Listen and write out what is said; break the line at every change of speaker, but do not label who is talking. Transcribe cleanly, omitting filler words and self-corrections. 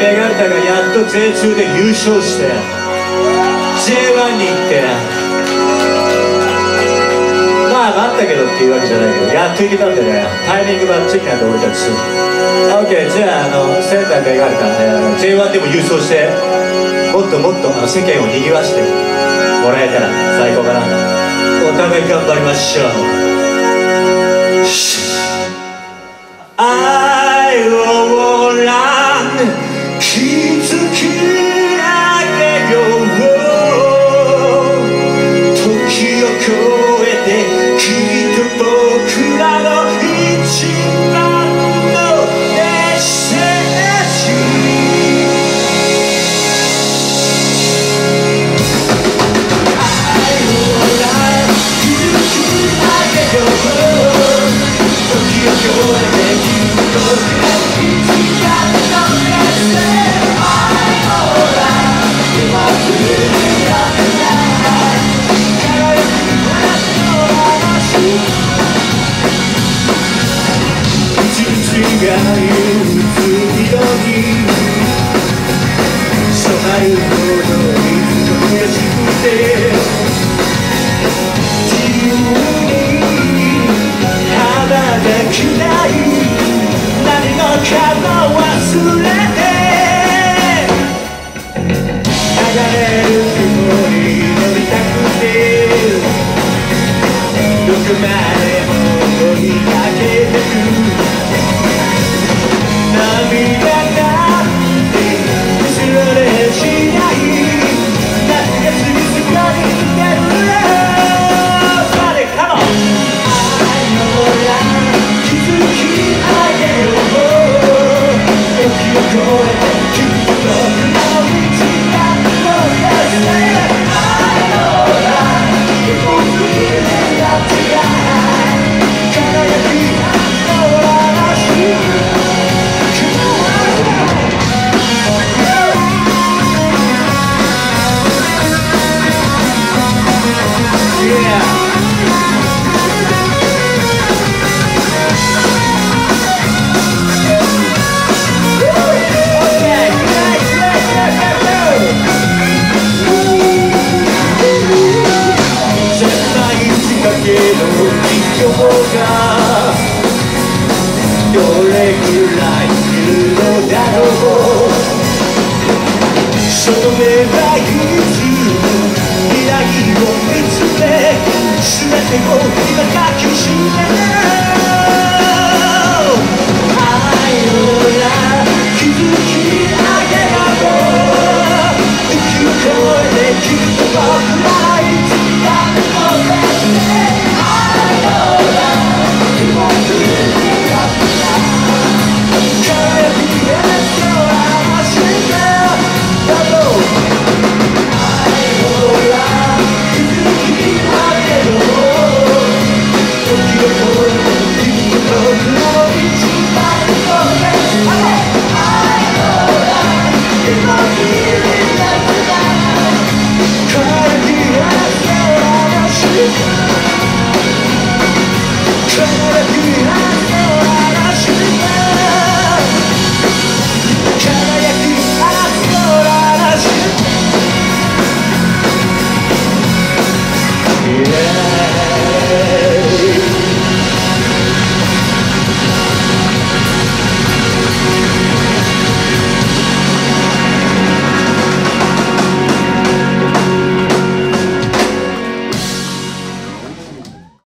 ベガルタがやっと J2 で優勝して J1 に行って、まあ待ったけどっていうわけじゃないけど、やっと行けたんでね、タイミングバッチリなんで俺たち。 OK、 じゃあ仙台ベガルタ、J1 でも優勝して、もっともっと世間を賑わしてもらえたら最高かな。お互い頑張りましょう。愛を気づき上げよう。時を超えてきっと僕らの一番のメッセージ。愛を気づき上げよう。時を超えてきっと僕らの一番のメッセージ。が言うつ色に染まるほどに悔しくて、自由に羽ばたきたい。何もかも忘れて流れる雲に乗りたくて、どこまでも追いかけてく。涙なんて後ろでしない。夏が過ぎすこに出るよ。それかも愛のら気づき上げよう。時を超えてきっと僕らの道がもうやせ。愛のら一歩ずつやって輝きの嵐。どれくらいいるのだろう。その目はいつも未来を見つめ、全てを今抱きしめる。愛のら気づき上げよう。時を超えてきっと僕